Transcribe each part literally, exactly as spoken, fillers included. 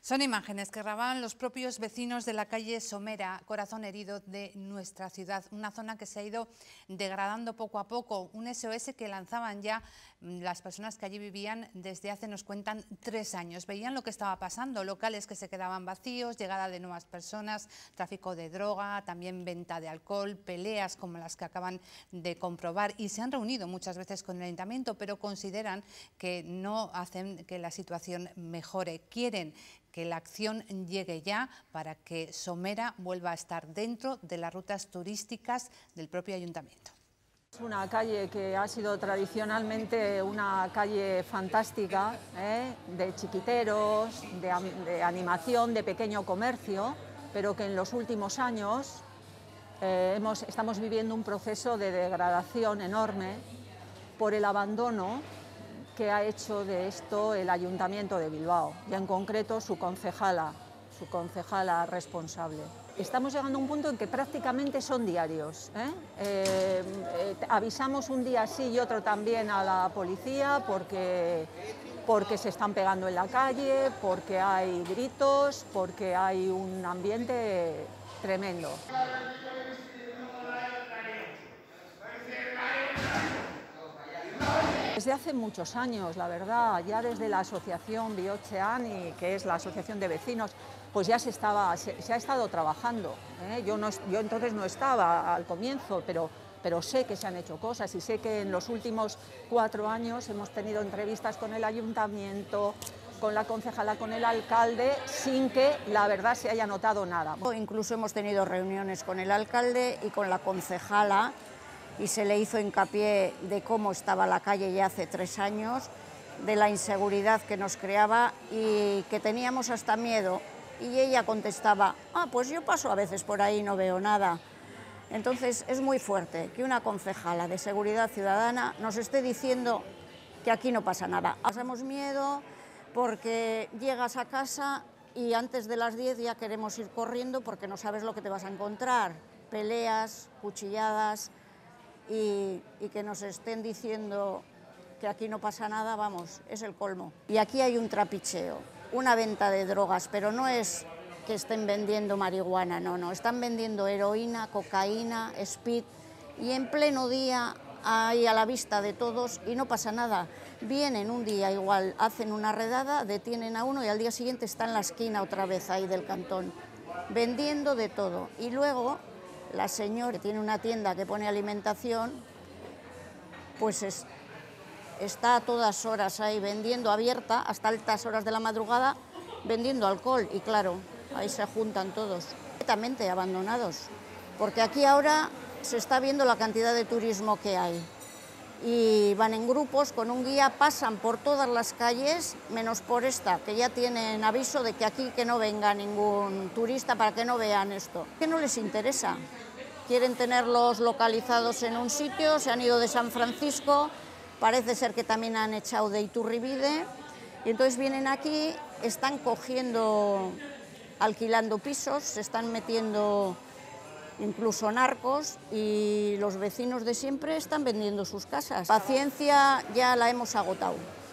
Son imágenes que grababan los propios vecinos de la calle Somera, corazón herido de nuestra ciudad, una zona que se ha ido degradando poco a poco, un S O S que lanzaban ya las personas que allí vivían desde hace, nos cuentan, tres años. Veían lo que estaba pasando, locales que se quedaban vacíos, llegada de nuevas personas, tráfico de droga, también venta de alcohol, peleas como las que acaban de comprobar, y se han reunido muchas veces con el ayuntamiento, pero consideran que no hacen que la situación mejore. Quieren que la acción llegue ya para que Somera vuelva a estar dentro de las rutas turísticas del propio ayuntamiento. Es una calle que ha sido tradicionalmente una calle fantástica, ¿eh? de chiquiteros, de, de animación, de pequeño comercio, pero que en los últimos años eh, hemos, estamos viviendo un proceso de degradación enorme por el abandono que ha hecho de esto el Ayuntamiento de Bilbao, y en concreto su concejala, su concejala responsable. Estamos llegando a un punto en que prácticamente son diarios, ¿eh? Eh, eh, avisamos un día sí y otro también a la policía porque, porque se están pegando en la calle, porque hay gritos, porque hay un ambiente tremendo. Desde hace muchos años, la verdad, ya desde la asociación Bihotzean, que es la asociación de vecinos, pues ya se, estaba, se, se ha estado trabajando. ¿eh? Yo, no, yo entonces no estaba al comienzo, pero, pero sé que se han hecho cosas y sé que en los últimos cuatro años hemos tenido entrevistas con el ayuntamiento, con la concejala, con el alcalde, sin que la verdad se haya notado nada. Incluso hemos tenido reuniones con el alcalde y con la concejala, y se le hizo hincapié de cómo estaba la calle ya hace tres años, de la inseguridad que nos creaba y que teníamos hasta miedo. Y ella contestaba, ah, pues yo paso a veces por ahí y no veo nada. Entonces es muy fuerte que una concejala de Seguridad Ciudadana nos esté diciendo que aquí no pasa nada. Pasamos miedo porque llegas a casa y antes de las diez ya queremos ir corriendo porque no sabes lo que te vas a encontrar. Peleas, cuchilladas. Y, y que nos estén diciendo que aquí no pasa nada, vamos, es el colmo. Y aquí hay un trapicheo, una venta de drogas, pero no es que estén vendiendo marihuana, no, no, están vendiendo heroína, cocaína, speed, y en pleno día, ahí a la vista de todos, y no pasa nada. Vienen un día igual, hacen una redada, detienen a uno y al día siguiente está en la esquina otra vez ahí del cantón, vendiendo de todo. Y luego la señora que tiene una tienda que pone alimentación, pues es, está a todas horas ahí vendiendo, abierta hasta altas horas de la madrugada, vendiendo alcohol, y claro, ahí se juntan todos, completamente abandonados, porque aquí ahora se está viendo la cantidad de turismo que hay, y van en grupos con un guía, pasan por todas las calles, menos por esta, que ya tienen aviso de que aquí que no venga ningún turista para que no vean esto. Que no les interesa, quieren tenerlos localizados en un sitio, se han ido de San Francisco, parece ser que también han echado de Iturribide, y entonces vienen aquí, están cogiendo, alquilando pisos, se están metiendo incluso narcos, y los vecinos de siempre están vendiendo sus casas. Paciencia ya la hemos agotado,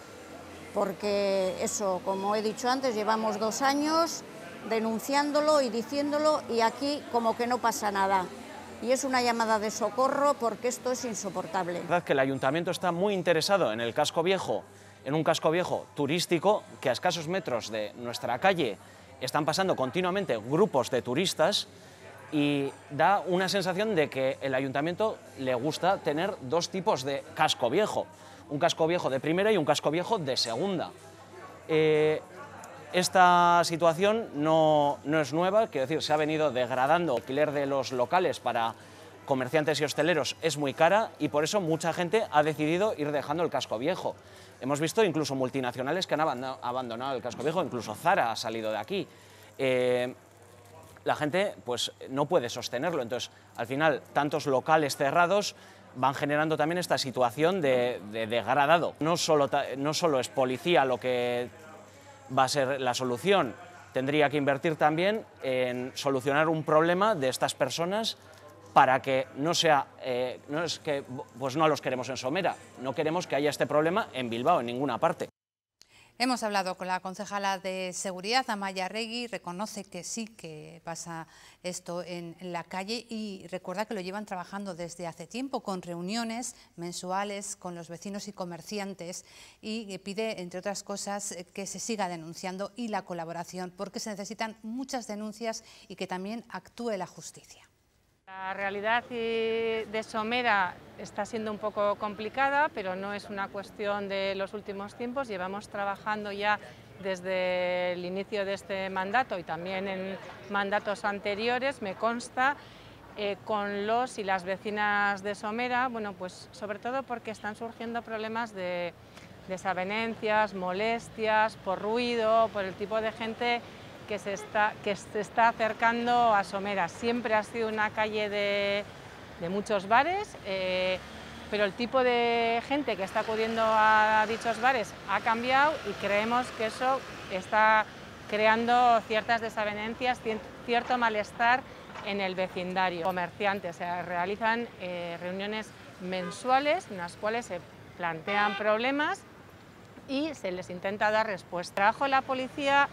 porque eso, como he dicho antes, llevamos dos años denunciándolo y diciéndolo, y aquí como que no pasa nada. Y es una llamada de socorro porque esto es insoportable. La verdad es que el ayuntamiento está muy interesado en el casco viejo, en un casco viejo turístico, que a escasos metros de nuestra calle están pasando continuamente grupos de turistas, y da una sensación de que el ayuntamiento le gusta tener dos tipos de casco viejo, un casco viejo de primera y un casco viejo de segunda. Eh, esta situación no, no es nueva, quiero decir, se ha venido degradando. El alquiler de los locales para comerciantes y hosteleros es muy cara, y por eso mucha gente ha decidido ir dejando el casco viejo. Hemos visto incluso multinacionales que han abandonado el casco viejo, incluso Zara ha salido de aquí. Eh, La gente pues, no puede sostenerlo, entonces al final tantos locales cerrados van generando también esta situación de, de degradado. No solo, no solo es policía lo que va a ser la solución, tendría que invertir también en solucionar un problema de estas personas para que no sea, eh, no es que pues no los queremos en Somera, no queremos que haya este problema en Bilbao, en ninguna parte. Hemos hablado con la concejala de Seguridad, Amaia Arregui, reconoce que sí que pasa esto en la calle y recuerda que lo llevan trabajando desde hace tiempo con reuniones mensuales con los vecinos y comerciantes y pide, entre otras cosas, que se siga denunciando y la colaboración porque se necesitan muchas denuncias y que también actúe la justicia. La realidad de Somera está siendo un poco complicada, pero no es una cuestión de los últimos tiempos. Llevamos trabajando ya desde el inicio de este mandato y también en mandatos anteriores, me consta, eh, con los y las vecinas de Somera, bueno, pues sobre todo porque están surgiendo problemas de desavenencias, molestias, por ruido, por el tipo de gente que se está, que se está acercando a Somera. Siempre ha sido una calle de, de muchos bares, eh, pero el tipo de gente que está acudiendo a dichos bares ha cambiado y creemos que eso está creando ciertas desavenencias, cierto malestar en el vecindario. Comerciantes, se realizan eh, reuniones mensuales en las cuales se plantean problemas y se les intenta dar respuesta. El trabajo de la policía,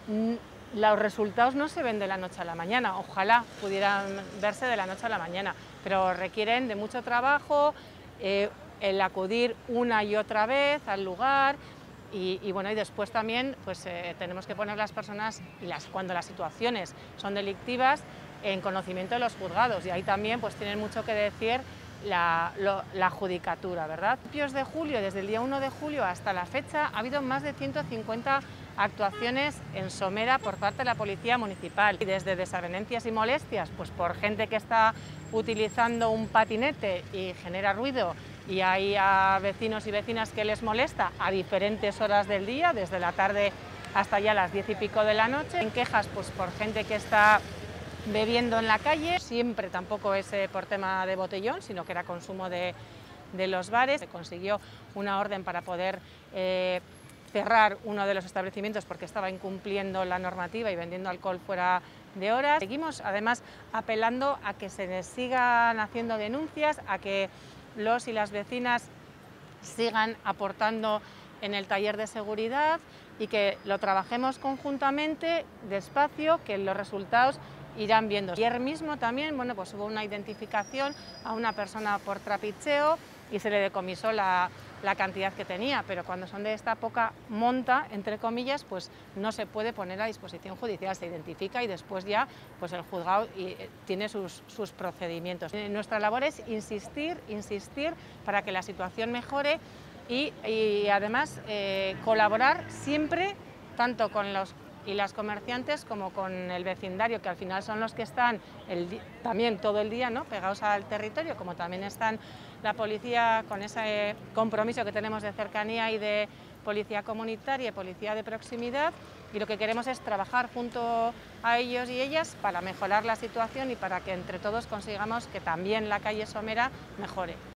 los resultados no se ven de la noche a la mañana, ojalá pudieran verse de la noche a la mañana, pero requieren de mucho trabajo, eh, el acudir una y otra vez al lugar y, y bueno, y después también pues, eh, tenemos que poner las personas, y las, cuando las situaciones son delictivas, en conocimiento de los juzgados y ahí también pues, tienen mucho que decir la, lo, la judicatura, ¿verdad? A principios de julio, desde el día uno de julio hasta la fecha, ha habido más de ciento cincuenta actuaciones en Somera por parte de la Policía Municipal. Y desde desavenencias y molestias, pues por gente que está utilizando un patinete y genera ruido y hay a vecinos y vecinas que les molesta a diferentes horas del día, desde la tarde hasta ya las diez y pico de la noche. En quejas pues por gente que está bebiendo en la calle, siempre tampoco es eh, por tema de botellón, sino que era consumo de, de los bares. Se consiguió una orden para poder eh, cerrar uno de los establecimientos porque estaba incumpliendo la normativa y vendiendo alcohol fuera de horas. Seguimos además apelando a que se les sigan haciendo denuncias, a que los y las vecinas sigan aportando en el taller de seguridad y que lo trabajemos conjuntamente, despacio, que los resultados irán viendo. Ayer mismo también, bueno, pues hubo una identificación a una persona por trapicheo y se le decomisó la, la cantidad que tenía, pero cuando son de esta poca monta, entre comillas, pues no se puede poner a disposición judicial, se identifica y después ya pues el juzgado y, eh, tiene sus, sus procedimientos. Nuestra labor es insistir, insistir para que la situación mejore y, y además eh, colaborar siempre tanto con los y las comerciantes como con el vecindario, que al final son los que están el, también todo el día, ¿no?, pegados al territorio, como también están la policía con ese compromiso que tenemos de cercanía y de policía comunitaria y policía de proximidad, y lo que queremos es trabajar junto a ellos y ellas para mejorar la situación y para que entre todos consigamos que también la calle Somera mejore.